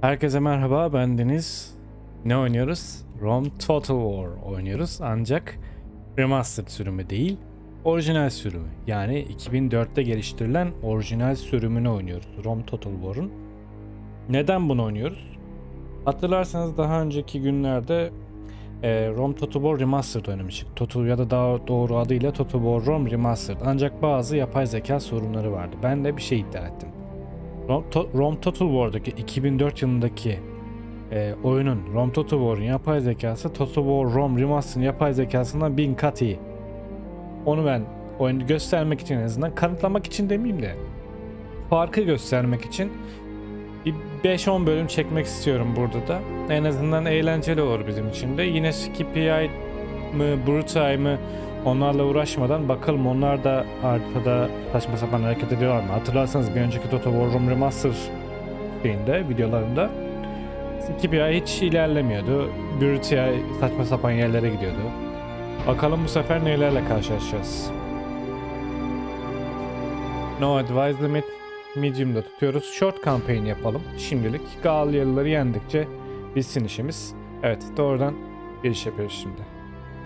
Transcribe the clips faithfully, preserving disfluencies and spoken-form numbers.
Herkese merhaba, ben Deniz. Ne oynuyoruz? Rome Total War oynuyoruz ancak Remastered sürümü değil, orijinal sürümü. Yani iki bin dörtte geliştirilen orijinal sürümünü oynuyoruz Rome Total War'un. Neden bunu oynuyoruz? Hatırlarsanız daha önceki günlerde e, Rome Total War Remastered oynamıştık. Total ya da daha doğru adıyla Total War Rome Remastered. Ancak bazı yapay zeka sorunları vardı. Ben de bir şey iddia ettim. Rome, to Rome Total War'daki iki bin dört yılındaki e, oyunun Rome Total War'un yapay zekası Total War Rome Remastered'ın yapay zekasından bin kat iyi. Onu ben oyunu göstermek için, en azından kanıtlamak için demeyeyim de farkı göstermek için bir beş on bölüm çekmek istiyorum burada da. En azından eğlenceli olur bizim için de. Yine Skippy mı, Brutai mı, onlarla uğraşmadan bakalım onlar da haritada saçma sapan hareket ediyorlar mı? Hatırlarsanız bir önceki Total War Rome Remaster şeyinde, videolarında Skippy hiç ilerlemiyordu. Brutai saçma sapan yerlere gidiyordu. Bakalım bu sefer nelerle karşılaşacağız. No Advice Limit Medium'da tutuyoruz. Short campaign yapalım. Şimdilik Galyalıları yendikçe bitsin işimiz. Evet, doğrudan giriş yapıyoruz şimdi.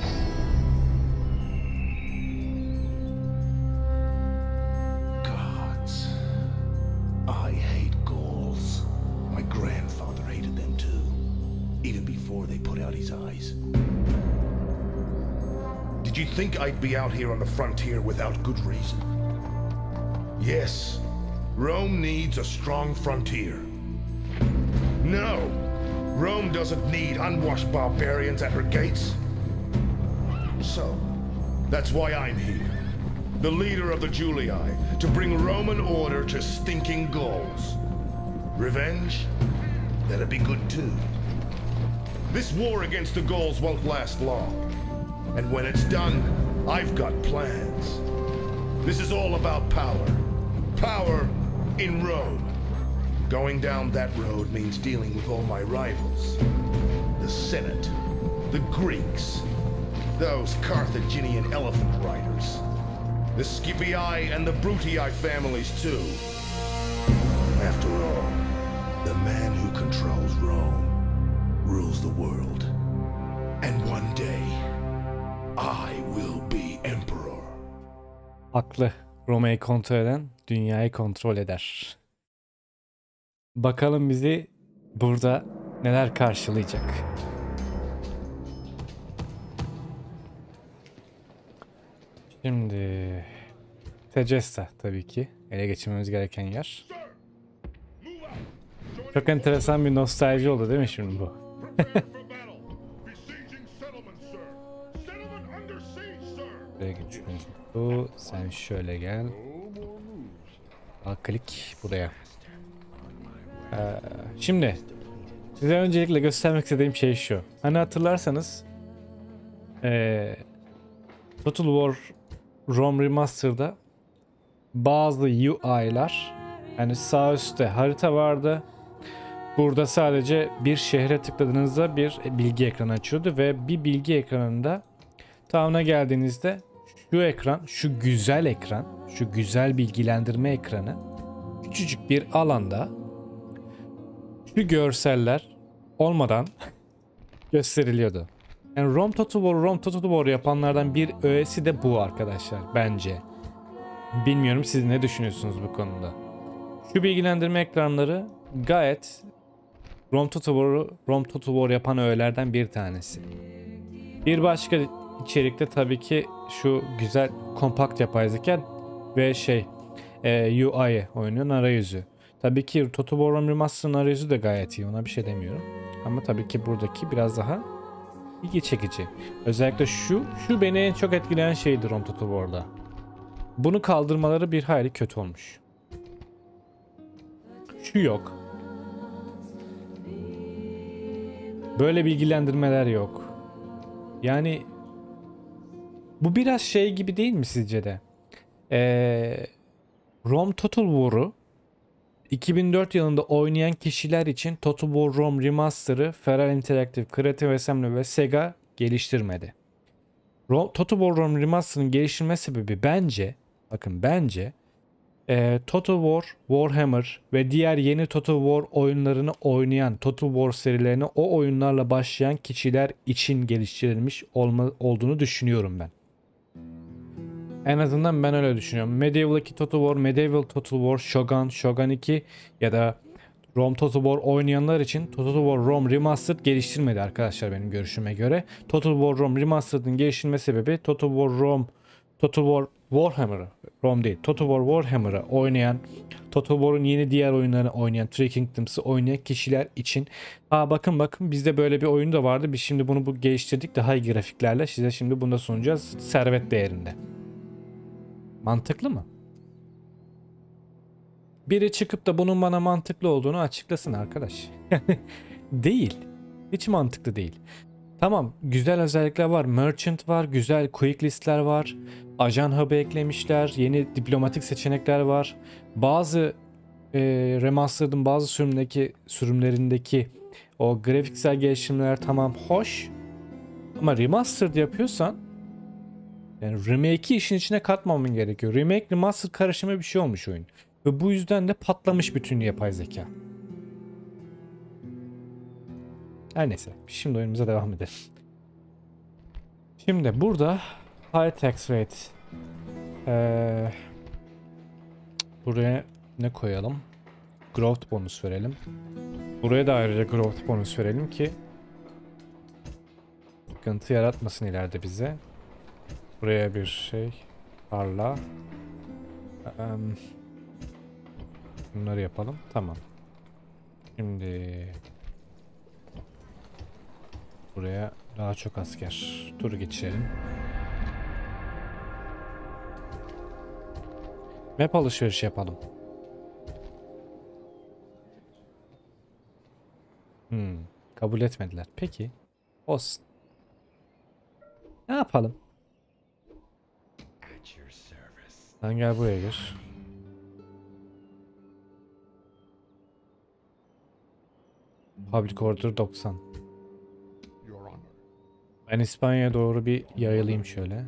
Did you think I'd be out here on the frontier without good reason? Yes, Rome needs a strong frontier. No, Rome doesn't need unwashed barbarians at her gates. So, that's why I'm here, the leader of the Julii, to bring Roman order to stinking Gauls. Revenge? That'd be good too. This war against the Gauls won't last long. And when it's done, I've got plans. This is all about power. Power in Rome. Going down that road means dealing with all my rivals. The Senate, the Greeks, those Carthaginian elephant riders, the Scipii and the Brutii families too. After all, the man who controls Rome rules the world. And one day, I will be emperor. Haklı. Roma'yı kontrol eden dünyayı kontrol eder. Bakalım bizi burada neler karşılayacak. Şimdi Tegesta tabii ki ele geçirmemiz gereken yer. Çok enteresan bir nostalji oldu değil mi şimdi bu? Bu, sen şöyle gel. Al klik buraya. Ee, şimdi size öncelikle göstermek istediğim şey şu. Hani hatırlarsanız ee, Total War Rome Remastered'da bazı U I'lar, yani sağ üstte harita vardı. Burada sadece bir şehre tıkladığınızda bir bilgi ekranı açıyordu ve bir bilgi ekranında tamamına geldiğinizde şu ekran, şu güzel ekran, şu güzel bilgilendirme ekranı küçücük bir alanda şu görseller olmadan gösteriliyordu. Yani Rome Total War, Rome Total War yapanlardan bir öğesi de bu arkadaşlar bence. Bilmiyorum siz ne düşünüyorsunuz bu konuda. Şu bilgilendirme ekranları gayet Rome Total War'u Rome Total War yapan öğelerden bir tanesi. Bir başka içerikte tabii ki şu güzel kompakt yapay zeka ve şey e, U I oyunun arayüzü. Tabii ki Total War Rome Remastered'ın arayüzü de gayet iyi, ona bir şey demiyorum. Ama tabii ki buradaki biraz daha ilgi çekici. Özellikle şu, şu beni en çok etkileyen şeydi Rome Total War'da. Bunu kaldırmaları bir hayli kötü olmuş. Şu yok. Böyle bilgilendirmeler yok. Yani bu biraz şey gibi değil mi sizce de? Ee, Rome Total War'u iki bin dört yılında oynayan kişiler için Total War Rome Remaster'ı Feral Interactive, Creative Assembly ve Sega geliştirmedi. Total War Rome Remaster'ın geliştirme sebebi bence, bakın bence e, Total War, Warhammer ve diğer yeni Total War oyunlarını oynayan, Total War serilerine o oyunlarla başlayan kişiler için geliştirilmiş olma, olduğunu düşünüyorum ben. En azından ben öyle düşünüyorum. Medieval iki Total War, Medieval Total War, Shogun, Shogun iki ya da Rome Total War oynayanlar için Total War Rome Remastered geliştirmedi arkadaşlar benim görüşüme göre. Total War Rome Remastered'ın geliştirme sebebi Total War Rome, Total War Warhammer'ı, Rome değil, Total War Warhammer'ı oynayan, Total War'un yeni diğer oyunlarını oynayan, Three Kingdoms'ı oynayan kişiler için. Aa bakın bakın bizde böyle bir oyun da vardı. Biz şimdi bunu bu geliştirdik daha iyi grafiklerle. Size şimdi bunu da sunacağız servet değerinde. Mantıklı mı? Biri çıkıp da bunun bana mantıklı olduğunu açıklasın arkadaş. Değil. Hiç mantıklı değil. Tamam, güzel özellikler var. Merchant var, güzel quick listler var. Ajan hub'ı eklemişler. Yeni diplomatik seçenekler var. Bazı e, Remastered'ın bazı sürümdeki sürümlerindeki o grafiksel geliştirmeler tamam hoş. Ama Remastered yapıyorsan yani remake'i işin içine katmamın gerekiyor. Remake, Remastered karışımı bir şey olmuş oyun. Ve bu yüzden de patlamış bütün yapay zeka. Her neyse. Şimdi oyunumuza devam edelim. Şimdi burada high tax rate. Ee, buraya ne koyalım? Growth bonus verelim. Buraya da ayrıca growth bonus verelim ki sıkıntı yaratmasın ileride bize. Buraya bir şey parla. Um, bunları yapalım. Tamam. Şimdi buraya daha çok asker turu geçirelim. Map alışveriş yapalım. Hmm, kabul etmediler. Peki. Olsun. Ne yapalım? Sen gel buraya gir. Public Order doksan. Ben İspanya'ya doğru bir yayılayım şöyle.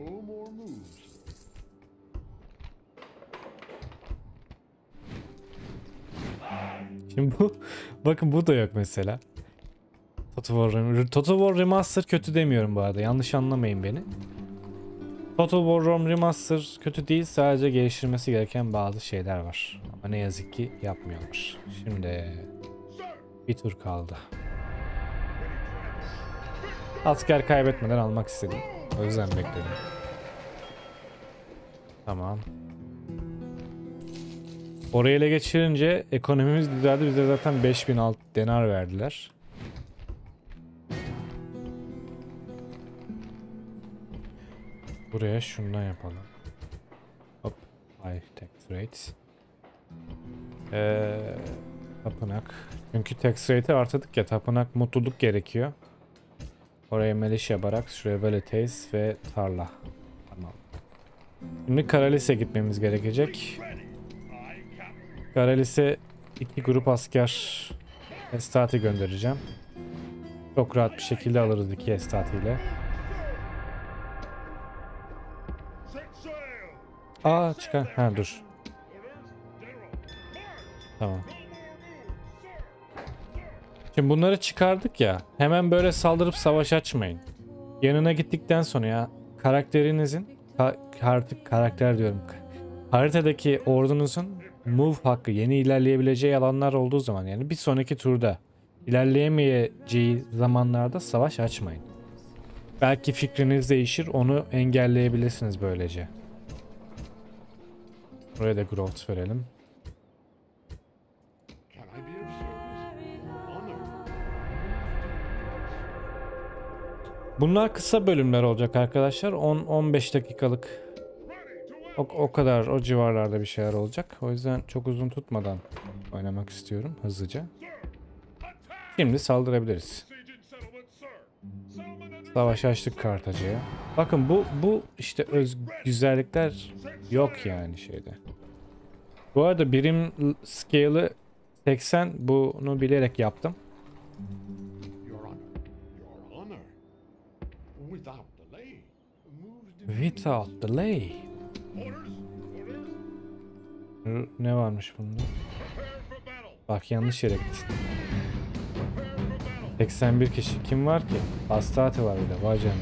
Şimdi bu bakın bu da yok mesela. Total War, Total War Remaster kötü demiyorum bu arada. Yanlış anlamayın beni. Total War Rome Remaster kötü değil. Sadece geliştirmesi gereken bazı şeyler var. Ama ne yazık ki yapmıyorlar. Şimdi bir tur kaldı. Asker kaybetmeden almak istedim. O yüzden bekledim. Tamam. Orayı ele geçirince ekonomimiz düzeldi. Bize zaten beş bin alt denar verdiler. Buraya şundan yapalım. Hop. High tax rate. Ee, tapınak. Çünkü tax rate'i artırdık ya. Tapınak mutluluk gerekiyor. Oraya militia barak. Şuraya velites ve tarla. Tamam. Şimdi Karalis'e gitmemiz gerekecek. Karalis'e iki grup asker estati göndereceğim. Çok rahat bir şekilde alırız iki estati ile. Aa çıkar. Ha dur. Tamam. Şimdi bunları çıkardık ya. Hemen böyle saldırıp savaş açmayın. Yanına gittikten sonra ya karakterinizin ka artık karakter diyorum. Haritadaki ordunuzun move hakkı, yeni ilerleyebileceği alanlar olduğu zaman yani bir sonraki turda ilerleyemeyeceği zamanlarda savaş açmayın. Belki fikriniz değişir, onu engelleyebilirsiniz böylece. Buraya da growth verelim. Bunlar kısa bölümler olacak arkadaşlar. on on beş dakikalık o, o kadar o civarlarda bir şeyler olacak. O yüzden çok uzun tutmadan oynamak istiyorum hızlıca. Şimdi saldırabiliriz. Savaş açtık Kartaca'ya. Bakın bu bu işte öz güzellikler yok yani şeyde. Bu arada birim scale'ı seksen, bunu bilerek yaptım. Without delay. Ne varmış bunda? Bak yanlış yere gittin. seksen bir kişi. Kim var ki? Hastati var bir de. Vay canına.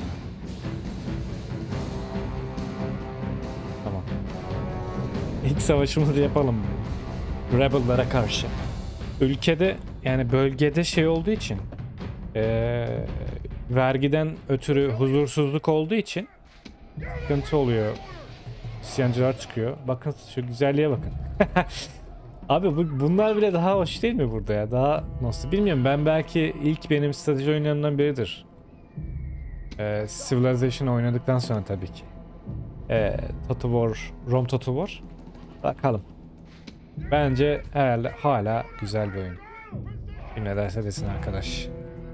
Tamam. İlk savaşımızı yapalım. Rebel'lara karşı. Ülkede yani bölgede şey olduğu için ee, vergiden ötürü huzursuzluk olduğu için sıkıntı oluyor. İsyancılar çıkıyor. Bakın şu güzelliğe bakın. Abi bu, bunlar bile daha hoş değil mi burada ya? Daha nasıl bilmiyorum. Ben belki ilk benim strateji oyunlarımdan biridir. Ee, Civilization oynadıktan sonra tabii ki. Ee, Total War, Rome Total War. Bakalım. Bence herhalde hala güzel bir oyun. Kim ne derse desin arkadaş.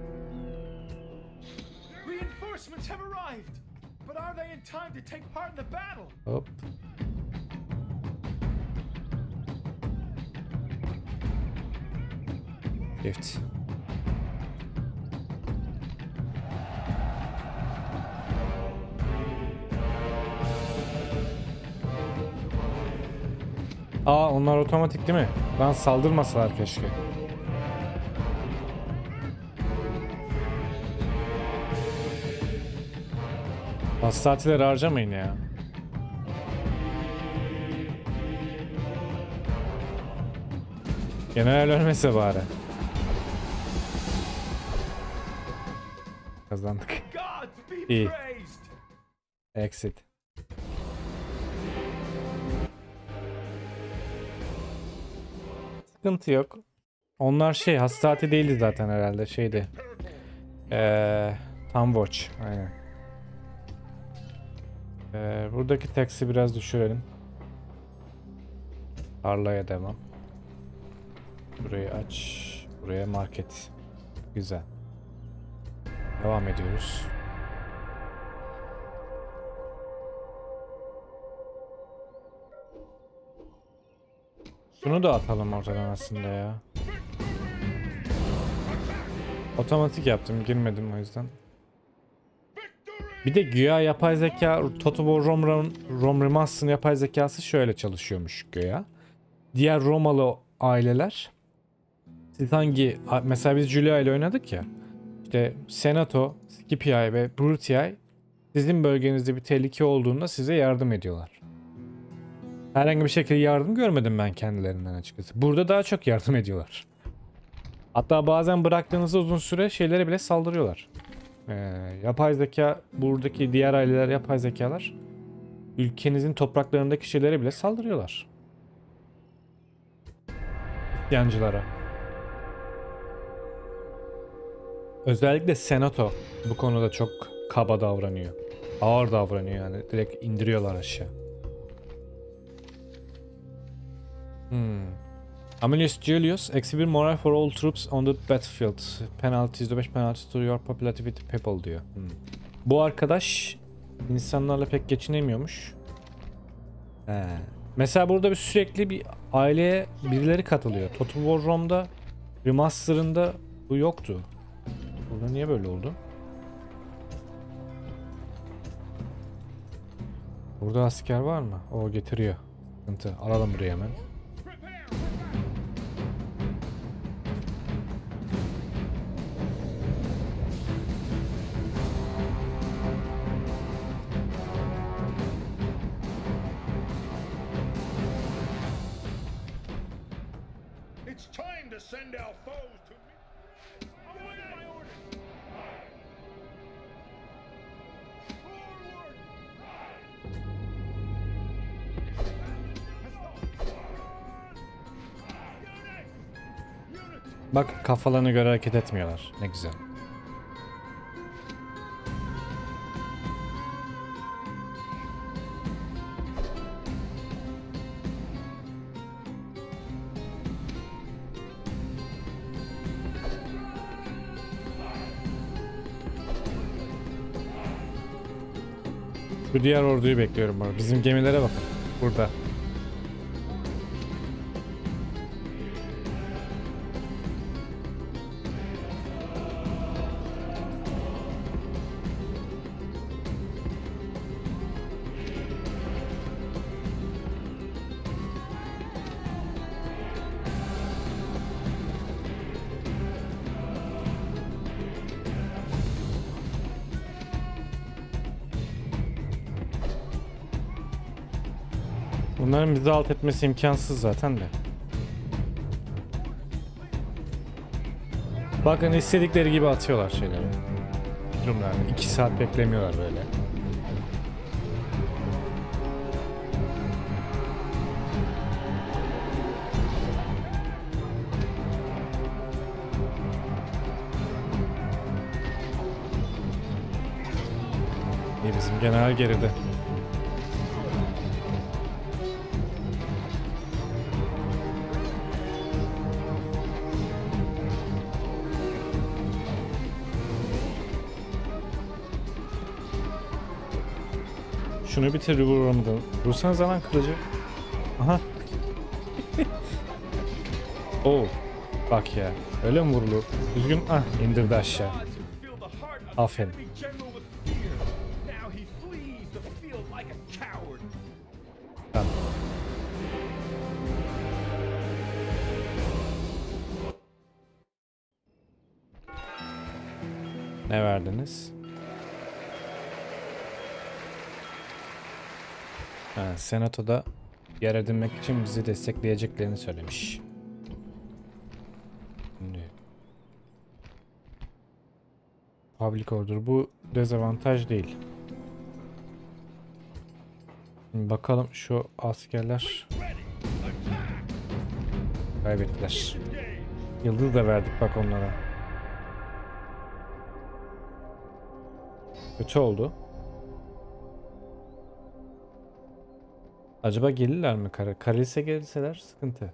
Hop. Shift. Aa onlar otomatik değil mi? Lan saldırmasalar keşke. Hastatileri harcamayın ya. General ölmese bari. Kazandık. İyi. Exit. Sıkıntı yok. Onlar şey hastati değildi zaten herhalde şeydi. Ee, Tam Watch. Aynen. Ee, buradaki tax'i biraz düşürelim. Tarlaya devam. Burayı aç. Buraya market. Güzel. Devam ediyoruz. Şunu da atalım ortadan aslında ya. Otomatik yaptım, girmedim o yüzden. Bir de güya yapay zeka, Total War Rome, Rome Remaster'ın yapay zekası şöyle çalışıyormuş güya. Diğer Romalı aileler, siz hangi, mesela biz Julia ile oynadık ya. İşte Senato, Scipii ve Brutii sizin bölgenizde bir tehlike olduğunda size yardım ediyorlar. Herhangi bir şekilde yardım görmedim ben kendilerinden açıkçası. Burada daha çok yardım ediyorlar. Hatta bazen bıraktığınızda uzun süre şeylere bile saldırıyorlar. Ee, yapay zeka, buradaki diğer aileler yapay zekalar ülkenizin topraklarındaki şeylere bile saldırıyorlar. İsyancılara. Özellikle Senato bu konuda çok kaba davranıyor. Ağır davranıyor yani. Direkt indiriyorlar aşağı. Hmm. Aemilius Julius, eksi bir moral for all troops on the battlefield. Penalty yüzde beş penalty to your popularity with people diyor. Hmm. Bu arkadaş insanlarla pek geçinemiyormuş. He. Mesela burada bir sürekli bir aileye birileri katılıyor. Total War Rome'da Remaster'ında bu yoktu. Burada niye böyle oldu? Burada asker var mı? O getiriyor. Sıkıntı. Alalım buraya hemen. Send our foes to me. Away my orders. Forward. Bak kafalarına göre hareket etmiyorlar. Ne güzel. Şu diğer orduyu bekliyorum burada. Bizim gemilere bakın. Burada. Bunların bizi alt etmesi imkansız zaten de. Bakın istedikleri gibi atıyorlar şeyleri. Durumlarını. iki saat beklemiyorlar böyle. İyi, bizim general geride. Şunu bitir, vuramadım. Vursana zaman kılıcı. Aha. Oo. Bak ya. Öyle mi vurulur? Düzgün. Ah, indirdi aşağı. Aferin. Tamam. Ne verdiniz? Ha, Senato'da yer edinmek için bizi destekleyeceklerini söylemiş. Şimdi. Public Order bu dezavantaj değil. Şimdi bakalım şu askerler kaybettiler. Yıldız da verdik bak onlara. Kötü oldu. Acaba gelirler mi kara? Karalis'e gelirseler sıkıntı.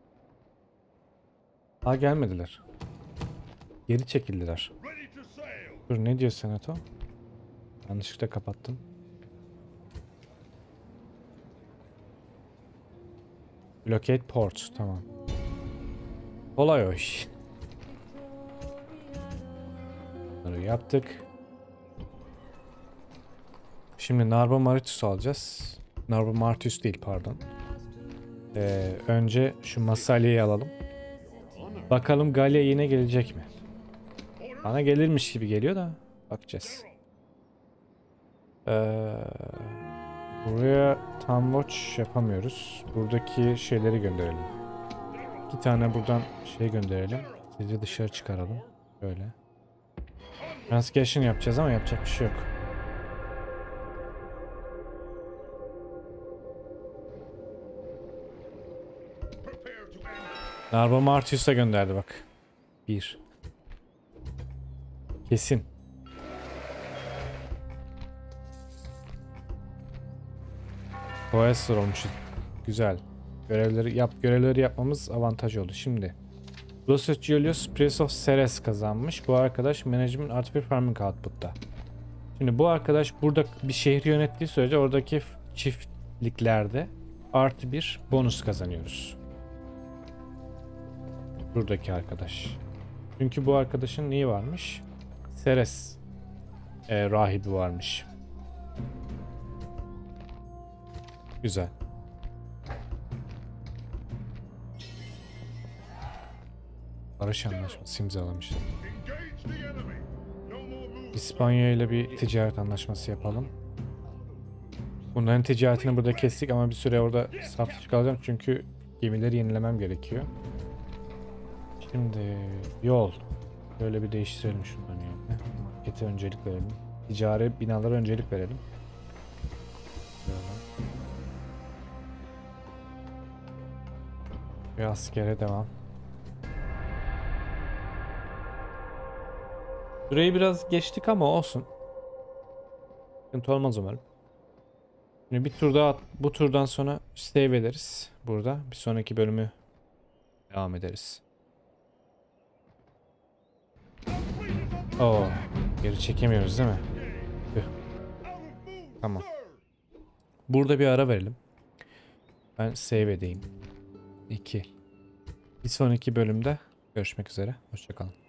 Ha, gelmediler. Geri çekildiler. Dur, ne diyor Senato? Yanlışlıkla kapattım. Blockade port, tamam. Kolay o iş. Bunları yaptık. Şimdi Narba Martius alacağız. Narba Martius değil, pardon. Ee, önce şu Massalia'yı alalım. Bakalım Galya yine gelecek mi? Bana gelirmiş gibi geliyor da bakacağız. Ee, buraya tam watch yapamıyoruz. Buradaki şeyleri gönderelim. İki tane buradan şey gönderelim. Sizi dışarı çıkaralım. Böyle. Transgression yapacağız ama yapacak bir şey yok. Narba Martius'a gönderdi bak. Bir. Kesin. Coestor olmuş. Güzel. Görevleri yap görevleri yapmamız avantaj oldu. Şimdi Los Julius Prince of Ceres kazanmış. Bu arkadaş Management Artı bir Farming Output'ta. Şimdi bu arkadaş burada bir şehri yönettiği sürece oradaki çiftliklerde artı bir bonus kazanıyoruz. Buradaki arkadaş. Çünkü bu arkadaşın neyi varmış? Ceres e, rahibi varmış. Güzel. Barış anlaşması imzalamışlar. İspanya ile bir ticaret anlaşması yapalım. Bunların ticaretini burada kestik ama bir süre orada saf dışı kalacağım çünkü gemileri yenilemem gerekiyor. Şimdi yol. Böyle bir değiştirelim şunları yani. Markete öncelik verelim. Ticari binalara öncelik verelim. Böyle. Ve askere devam. Süreyi biraz geçtik ama olsun. Sıkıntı olmaz umarım. Şimdi bir tur daha, bu turdan sonra save ederiz burada. Bir sonraki bölümü devam ederiz. Oo, geri çekemiyoruz değil mi? Tüh. Tamam. Burada bir ara verelim. Ben save edeyim. iki. Bir sonraki bölümde görüşmek üzere. Hoşça kalın.